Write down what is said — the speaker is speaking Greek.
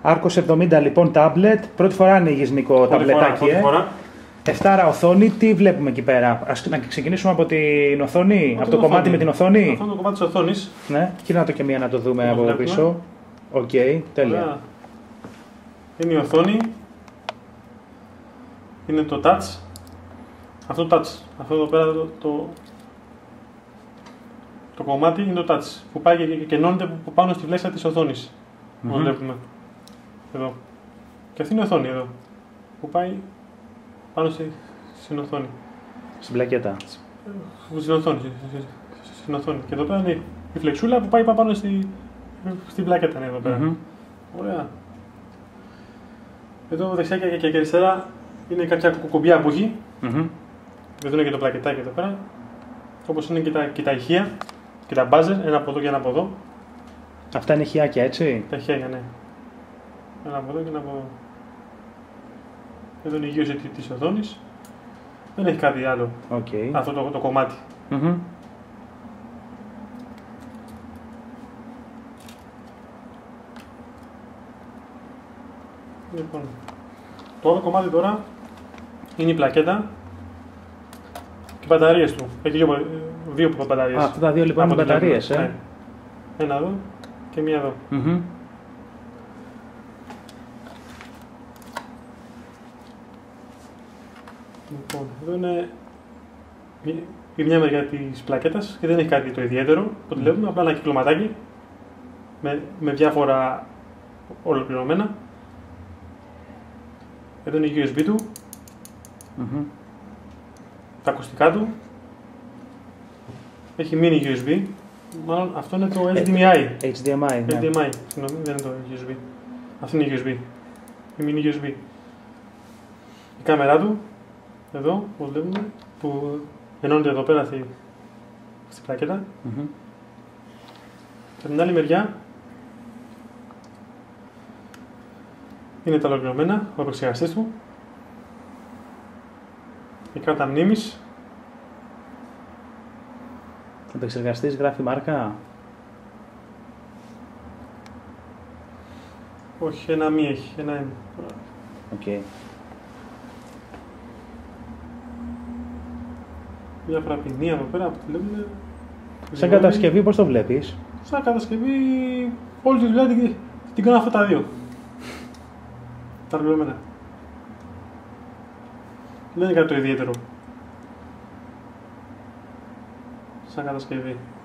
Άρκος 70 λοιπόν τάμπλετ. Πρώτη φορά ανοίγεις, Νίκο, ταμπλετάκι. Εφτάρα οθόνη, τι βλέπουμε εκεί πέρα? Να ξεκινήσουμε από την οθόνη, από το κομμάτι με την οθόνη. Αυτό είναι το κομμάτι της οθόνης. Ναι, κοίτα το και μία να το δούμε από πίσω. Οκ, τέλεια. Ωραία. Είναι η οθόνη. Είναι το touch. Αυτό το touch. Αυτό εδώ πέρα το κομμάτι είναι το touch. Που πάει και ενώνεται πάνω στη φλέσσα της οθόνης. Όπως βλέπουμε. Εδώ. Και αυτή είναι η οθόνη εδώ. Που πάει πάνω στην οθόνη. Στην πλακέτα. Στην οθόνη. Στην οθόνη. Και εδώ πέρα είναι η φλεξούλα που πάει πάνω στην πλακέτα. Εδώ πέρα. Ωραία. Εδώ δεξιά και αριστερά είναι κάποια κουμπιά που έχει. Εδώ είναι και το πλακετάκι εδώ πέρα. Όπως είναι και τα ηχεία και τα buzzer, ένα από εδώ και ένα από εδώ. Αυτά είναι ηχιάκια, έτσι. Τα ηχεία, ναι. Ένα από εδώ και ένα από εδώ. Εδώ είναι η γύρωση της οθόνης. Δεν έχει κάτι άλλο αυτό το κομμάτι. Λοιπόν, το άλλο κομμάτι τώρα είναι η πλακέτα και οι μπαταρίες του. Έχει δύο μπαταρίες. Αυτά τα δύο λοιπόν είναι μπαταρίες, ναι. Ένα εδώ και μία εδώ. Λοιπόν, εδώ είναι η μια μεριά της πλακέτας και δεν έχει κάτι το ιδιαίτερο. Το βλέπουμε, απλά ένα κυκλωματάκι με διάφορα ολοκληρωμένα. Εδώ είναι η USB του, τα ακουστικά του, έχει mini USB, μάλλον αυτό είναι το HDMI. HDMI, ναι. HDMI, συγγνώμη, δεν είναι το USB. Αυτό είναι η USB, η mini USB. Η κάμερά του, εδώ, όπως βλέπουμε, που ενώνεται εδώ πέρα στη πλακέτα. Και από την άλλη μεριά είναι τα ολοκληρωμένα, ο επεξεργαστής του, η κάρτα μνήμης. Ο επεξεργαστής γράφει μάρκα. Όχι, ένα μη έχει, ένα είναι. Μια φραπινία εδώ πέρα που τη βλέπουμε. Σαν κατασκευή πώς το βλέπεις? Σαν κατασκευή όλη τη δουλειά την κάνω αυτά τα δύο. Τα ολοκληρωμένα. Δεν είναι κάτι το ιδιαίτερο σαν κατασκευή.